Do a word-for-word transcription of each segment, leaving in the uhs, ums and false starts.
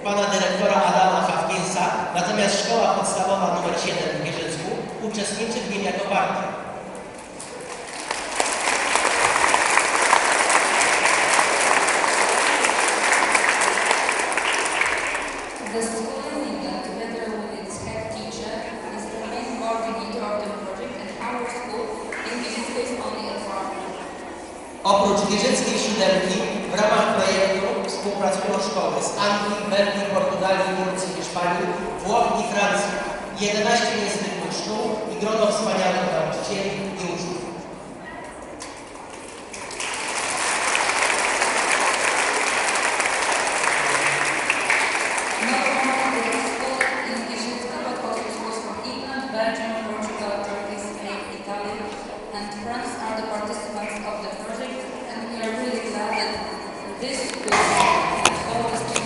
pana dyrektora Adama Hawkinsa, natomiast Szkoła Podstawowa numer siedem w Gierzycku uczestniczy w nim jako partner. The school in England, together with its head teacher, is the main coordinator of the project, and our school in Gierzycku is only a partner. Oprócz Gierzyckiej Siódemki w ramach projektu współpracują szkoły z Anglii, Belgii, Portugalii, Turcji, Hiszpanii, Włoch i Francji, jedenaście niezwykłych szkół i grono wspaniałych nauczycieli i uczniów. Not only the school in Gierzycku, but also schools from England, Belgium, Portugal, Turkey, Spain, Italy, and France are the participants of the project, and we are really glad that this school and all the students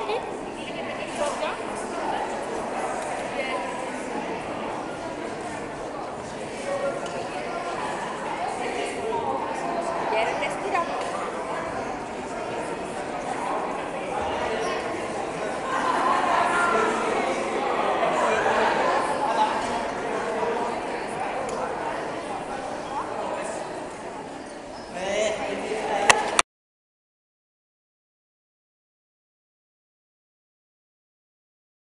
Mhm.